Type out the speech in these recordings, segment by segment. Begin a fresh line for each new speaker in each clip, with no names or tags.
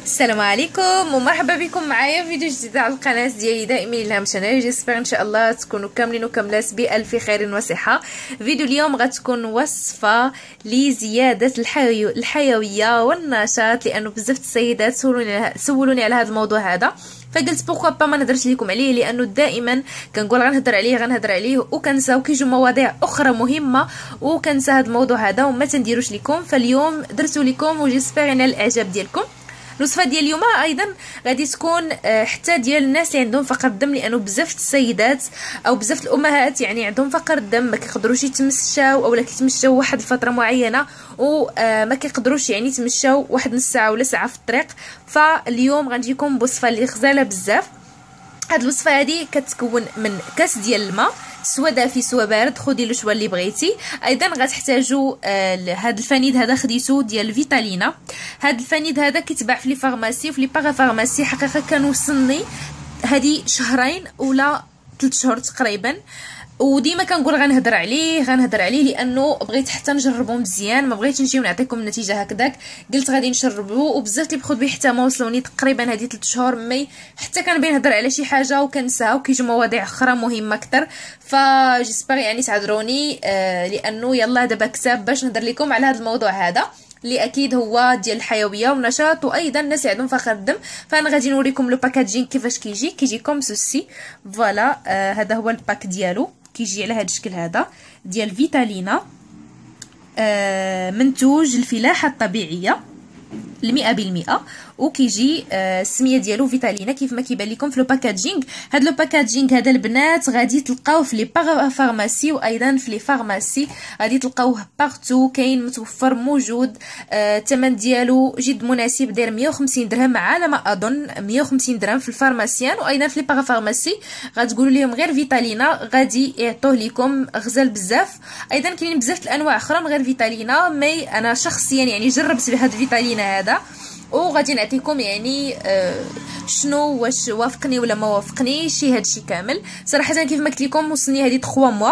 السلام عليكم ومرحبا بكم معايا في فيديو جديد على القناه ديالي دائما الهام شانيل. جيسبر ان شاء الله تكونوا كاملين وكاملات بالف خير وصحه. فيديو اليوم غتكون وصفه لزياده الحيويه والنشاط، لانه بزاف السيدات سولوني على هذا الموضوع هذا، فقلت بوكوا با ما نهضرش لكم عليه، لانه دائما كنقول غنهضر عليه وكنسى، وكيجوا مواضيع اخرى مهمه وكنسى هذا الموضوع هذا وما تنديروش لكم. فاليوم درتو لكم وجيسبر ينال الاعجاب ديالكم. الوصفه ديال اليوم ايضا غادي تكون حتى ديال الناس اللي عندهم فقر الدم، لانه بزاف السيدات او بزاف الامهات يعني عندهم فقر الدم، ما كيقدروش يتمشاو اولا كيتمشاو واحد الفتره معينه وما كيقدروش يعني يتمشاو واحد نص ساعه ولا ساعه في الطريق. فاليوم غنجيكم بوصفه اللي غزاله بزاف. هاد الوصفه هذه كتكون من كاس ديال الماء، سوا دافي سوا بارد، خدي له شويه اللي بغيتي. ايضا غتحتاجوا هاد الفانيد هذا خديتو ديال فيتالينا. هاد الفانيد هذا كيتباع في لي فارماسي وفي لي باغا فارماسي، حقيقه كان وصلني هذه شهرين ولا 3 شهور تقريبا، وديما كنقول غنهضر عليه لانه بغيت حتى نجربو مزيان، ما بغيتش نجيو نعطيكم النتيجه هكذاك، قلت غادي نشربو. وبزاف اللي بخذ به حتى ما وصلوني تقريبا هذه 3 شهور مي حتى كنبين نهضر على شي حاجه وكنساها وكيجوا مواضيع اخرى مهمه اكثر. فجيسبر يعني تعذروني لانه يلا دابا كتاب باش نهضر لكم على هذا الموضوع هذا اللي اكيد هو ديال الحيويه والنشاط، وايضا الناس اللي عندهم فقر الدم. فانا غادي نوريكم لو باكاجين كيفاش كيجي كوم سوسي. فوالا هذا هو الباك ديالو، كيجي على هذا الشكل هذا ديال فيتالينا، منتوج الفلاحه الطبيعيه 100%، وكيجي السميه ديالو فيتالينا كيف ما كيبان لكم في لو باكاجينغ. هاد لو باكاجينغ هذا البنات غادي تلقاوه في لي باغ فارماسي وايضا في لي فارماسي، غادي تلقاوه بارتو، كاين متوفر موجود. الثمن ديالو جد مناسب، داير 150 درهم على ما اظن، 150 درهم في الفارماسيان، وايضا في لي باغ فارماسي غتقولوا لهم غير فيتالينا غادي يعطوه لكم غزال بزاف. ايضا كاينين بزاف الانواع اخرى من غير فيتالينا، مي انا شخصيا يعني جربت بهذا فيتالينا هذا وغادي نعطيكم يعني شنو واش وافقني ولا ما وافقنيش شي هادشي كامل. صراحه كيف ما قلت لكم وصلني هذه 3 موا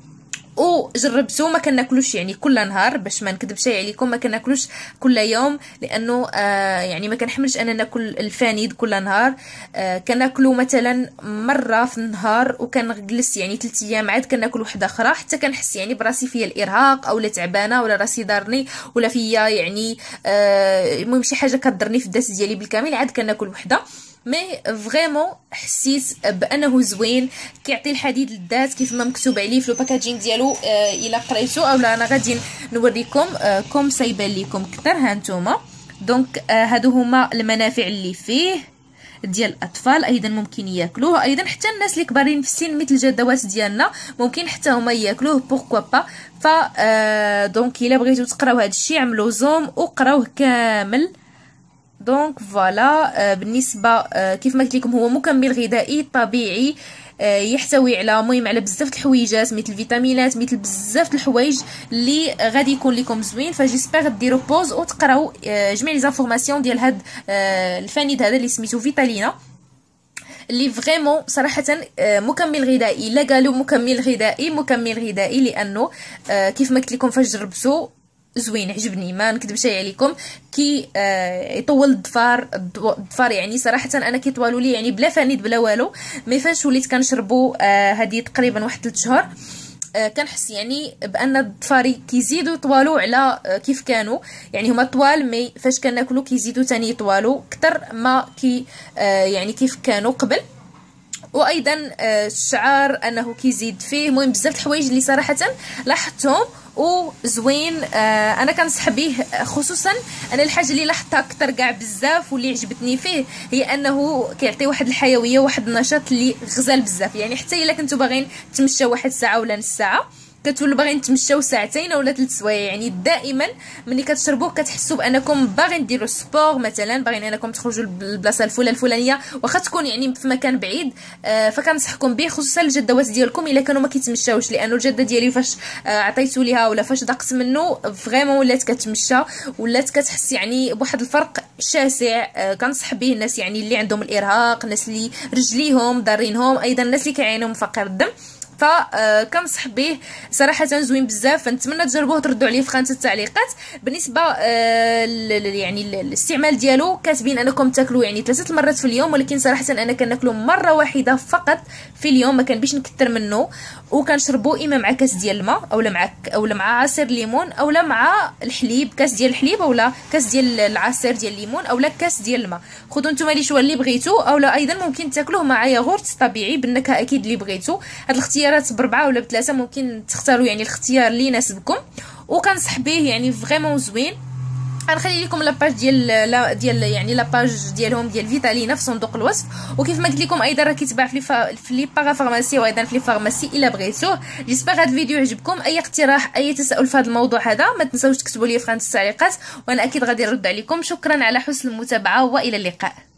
وجربته، ما كناكلوش يعني كل نهار باش ما نكذبش عليكم، ما كناكلوش كل يوم لانه يعني ما كنحملش انا ناكل الفانيد كل نهار. كناكلو مثلا مره في النهار وكنجلس يعني 3 ايام عاد كناكل وحده اخرى، حتى كنحس يعني براسي فيا الارهاق اولا تعبانه ولا راسي ضارني ولا فيا يعني المهم شي حاجه كضرني في الداس ديالي بالكامل، عاد كناكل وحده. مي فريمون حسيت بانه زوين، كيعطي الحديد للذات كيف ما مكتوب عليه في لو باكاجين ديالو. الا قريتو اولا انا غادي نوريكم كوم سايبان ليكم اكثر. ها نتوما دونك هادو هما المنافع اللي فيه ديال الاطفال، ايضا ممكن ياكلوه، ايضا حتى الناس اللي كبارين في السن مثل الجدوات ديالنا ممكن حتى هما ياكلوه، بوركوا با. ف دونك الا بغيتو تقراو هذا الشيء عملوا زوم وقراوه كامل. دونك فوالا بالنسبه كيف ما قلت لكم هو مكمل غذائي طبيعي، يحتوي على مهم على بزاف الحويجات مثل الفيتامينات مثل بزاف الحوايج اللي غادي يكون لكم زوين. فجيسبر ديروا بوز وتقراو جميع لي زانفورماسيون ديال هاد الفانيد هذا اللي سميتو فيتالينا، اللي فريمون صراحه مكمل غذائي. لا قالوا مكمل غذائي لانه كيف ما قلت لكم فاش جربتو زوين عجبني، ما نكذبش عليكم. كي يطول الظفار يعني صراحه انا كيطوالوا لي يعني بلا فانيد بلا والو، مي فاش وليت كنشربوا هذه تقريبا واحد 3 شهور كنحس يعني بان الظفاري كيزيدوا يطوالوا على كيف كانوا، يعني هما طوال مي فاش كناكلوا كيزيدوا ثاني يطوالوا اكثر ما كي يعني كيف كانوا قبل. وايضا الشعر انه كيزيد فيه، المهم بزاف الحوايج اللي صراحه لاحظتهم وزوين. انا كنصح به، خصوصا انا الحاجه اللي لاحظتها اكثر كاع بزاف واللي عجبتني فيه هي انه كيعطي واحد الحيويه واحد النشاط اللي غزال بزاف. يعني حتى الا كنتو باغيين تمشاو واحد ساعه ولا نص ساعه كتولوا باغيين تمشاو ساعتين ولا 3 سوايع، يعني دائما ملي كتشربوه كتحسوا بانكم باغيين ديروا سبور، مثلا باغيين انكم تخرجوا للبلاصه الفلانيه واخا تكون يعني في مكان بعيد. فكنصحكم به خصوصا الجدوات ديالكم الا كانوا ما كيتمشاوش، لانه الجده ديالي فاش عطيتو ليها ولا فاش ضقت منه فريمون ولات كتمشى، ولات كتحس يعني بواحد الفرق شاسع. كنصح به الناس يعني اللي عندهم الارهاق، الناس اللي رجليهم ضارينهم، ايضا الناس اللي كيعانيو من فقر الدم. فكنصح به صراحه زوين بزاف، فنتمنى تجربوه تردوا عليه في خانه التعليقات. بالنسبه يعني الاستعمال ديالو كاتبين انكم تاكلوا يعني 3 المرات في اليوم، ولكن صراحه انا كناكلو مره واحده فقط في اليوم، ما كنبيش نكثر منه، وكنشربو اما مع كاس ديال الماء اولا مع عصير ليمون اولا مع الحليب، كاس ديال الحليب اولا كاس ديال العصير ديال الليمون اولا كاس ديال الماء. خذوا نتوما لي شويه اللي بغيتو، اولا ايضا ممكن تاكلوه مع ياغورت طبيعي بالنكهه اكيد اللي بغيتو. هاد الاختيارات ب4 ولا ب3 ممكن تختاروا يعني الاختيار اللي يناسبكم، وكنصح به يعني فريمون زوين. غنخلي لكم لاباج ديال يعني لاباج ديالهم ديال فيتالينا في صندوق الوصف، وكيف ما قلت لكم ايضا راه كيتباع في لي بارافارماسي وايضا في لي فارماسي الا بغيتوه. جيسبر هذا الفيديو يعجبكم، اي اقتراح اي تساؤل في هذا الموضوع هذا ما تنساوش تكتبوا لي في خانه التعليقات، وانا اكيد غادي نرد عليكم. شكرا على حسن المتابعه والى اللقاء.